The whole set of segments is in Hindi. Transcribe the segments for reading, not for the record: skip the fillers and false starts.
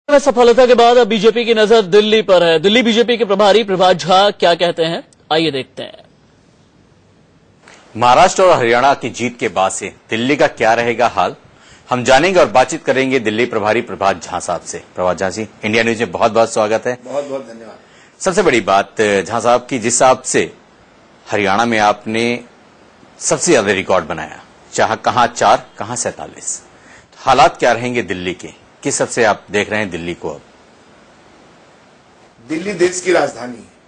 में सफलता के बाद अब बीजेपी की नजर दिल्ली पर है। दिल्ली बीजेपी के प्रभारी प्रभात झा क्या कहते हैं, आइए देखते हैं। महाराष्ट्र और हरियाणा की जीत के बाद से दिल्ली का क्या रहेगा हाल, हम जानेंगे और बातचीत करेंगे दिल्ली प्रभारी प्रभात झा साहब से। प्रभात झा जी, इंडिया न्यूज में बहुत बहुत स्वागत है। बहुत बहुत धन्यवाद। सबसे बड़ी बात झा साहब की, जिस हिसाब से हरियाणा में आपने सबसे ज्यादा रिकॉर्ड बनाया, चाहे कहां 4 कहां 47, हालात क्या रहेंगे दिल्ली के, किस सबसे आप देख रहे हैं दिल्ली को? अब दिल्ली देश की राजधानी है।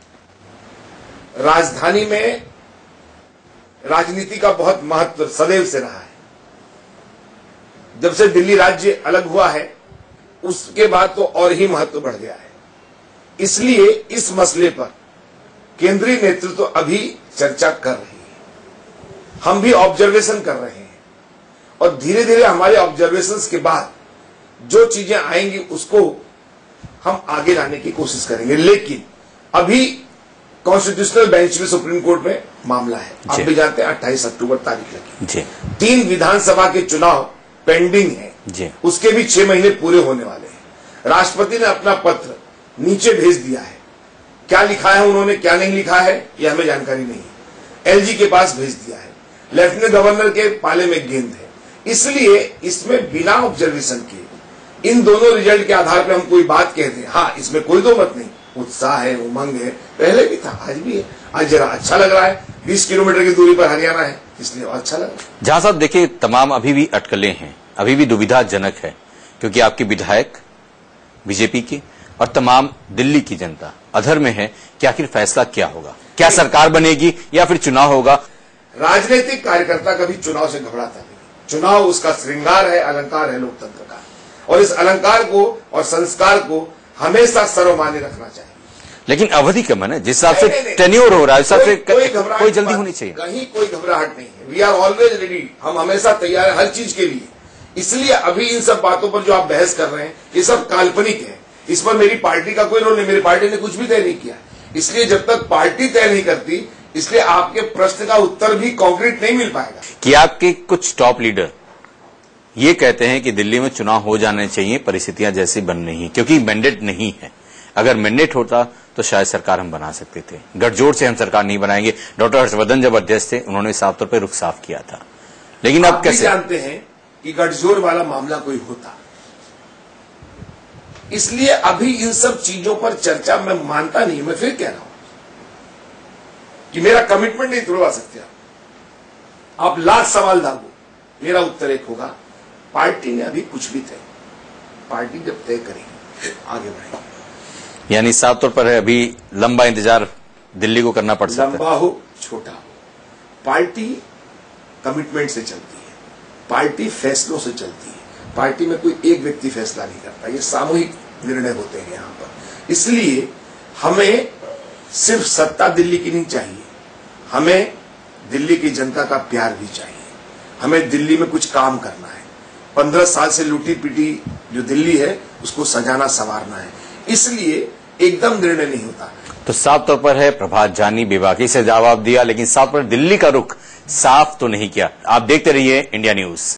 राजधानी में राजनीति का बहुत महत्व सदैव से रहा है। जब से दिल्ली राज्य अलग हुआ है उसके बाद तो और ही महत्व बढ़ गया है। इसलिए इस मसले पर केंद्रीय नेतृत्व अभी चर्चा कर रही है, हम भी ऑब्जर्वेशन कर रहे हैं और धीरे धीरे हमारे ऑब्जर्वेशंस के बाद जो चीजें आएंगी उसको हम आगे लाने की कोशिश करेंगे। लेकिन अभी कॉन्स्टिट्यूशनल बेंच में, सुप्रीम कोर्ट में मामला है। आप भी जानते हैं 28 अक्टूबर तारीख लगी। 3 विधानसभा के चुनाव पेंडिंग है, उसके भी 6 महीने पूरे होने वाले हैं। राष्ट्रपति ने अपना पत्र नीचे भेज दिया है। क्या लिखा है उन्होंने, क्या नहीं लिखा है, यह हमें जानकारी नहीं है। एलजी के पास भेज दिया है। लेफ्टिनेंट गवर्नर के पाले में गेंद है। इसलिए इसमें बिना ऑब्जर्वेशन के इन दोनों रिजल्ट के आधार पर हम कोई बात कहते हैं, हाँ इसमें कोई दो मत नहीं, उत्साह है, उमंग है, पहले भी था, आज भी है। आज जरा अच्छा लग रहा है। 20 किलोमीटर की दूरी पर हरियाणा है, इसलिए अच्छा लग रहा है। जहां साहब देखिए, तमाम अभी भी अटकलें हैं, अभी भी दुविधाजनक है, क्योंकि आपके विधायक बीजेपी के और तमाम दिल्ली की जनता अधर में है कि आखिर फैसला क्या होगा, क्या सरकार बनेगी या फिर चुनाव होगा। राजनीतिक कार्यकर्ता कभी चुनाव से घबराता नहीं। चुनाव उसका श्रृंगार है, अलंकार है लोकतंत्र का, और इस अलंकार को और संस्कार को हमेशा सर्वमान्य रखना चाहिए। लेकिन अवधि कम है ना, जिस हिसाब से टेन्योर हो रहा है, हिसाब से कोई जल्दी होनी चाहिए। कहीं कोई घबराहट नहीं है। वी आर ऑलवेज रेडी, हम हमेशा तैयार है हर चीज के लिए। इसलिए अभी इन सब बातों पर जो आप बहस कर रहे हैं ये सब काल्पनिक है। इस पर मेरी पार्टी का कोई रोल नहीं, मेरी पार्टी ने कुछ भी तय नहीं किया। इसलिए जब तक पार्टी तय नहीं करती, इसलिए आपके प्रश्न का उत्तर भी कॉन्क्रीट नहीं मिल पाएगा। कि आपके कुछ टॉप लीडर ये कहते हैं कि दिल्ली में चुनाव हो जाने चाहिए, परिस्थितियां जैसी बन रही हैं, क्योंकि मैंडेट नहीं है। अगर मैंडेट होता तो शायद सरकार हम बना सकते थे, गठजोड़ से हम सरकार नहीं बनाएंगे। डॉक्टर हर्षवर्धन जब अध्यक्ष थे उन्होंने साफ तौर पर रुख साफ किया था। लेकिन अब कैसे जानते हैं कि गठजोड़ वाला मामला कोई होता। इसलिए अभी इन सब चीजों पर चर्चा मैं मानता नहीं। मैं फिर कह रहा हूं कि मेरा कमिटमेंट नहीं तोड़वा सकते आप लाख सवाल दागो, मेरा उत्तर एक होगा, पार्टी ने अभी कुछ भी तय, पार्टी जब तय करेगी आगे बढ़ेगी। यानी साफ तौर पर है, अभी लंबा इंतजार दिल्ली को करना पड़ सकता है। लंबा हो छोटा हो, पार्टी कमिटमेंट से चलती है, पार्टी फैसलों से चलती है। पार्टी में कोई एक व्यक्ति फैसला नहीं करता, ये सामूहिक निर्णय होते हैं यहां पर। इसलिए हमें सिर्फ सत्ता दिल्ली की नहीं चाहिए, हमें दिल्ली की जनता का प्यार भी चाहिए। हमें दिल्ली में कुछ काम करना है। 15 साल से लूटी पीटी जो दिल्ली है उसको सजाना संवारना है। इसलिए एकदम निर्णय नहीं होता। तो साफ तौर पर है, प्रभात झा ने बेबाकी से जवाब दिया, लेकिन साफ पर दिल्ली का रुख साफ तो नहीं किया। आप देखते रहिए इंडिया न्यूज।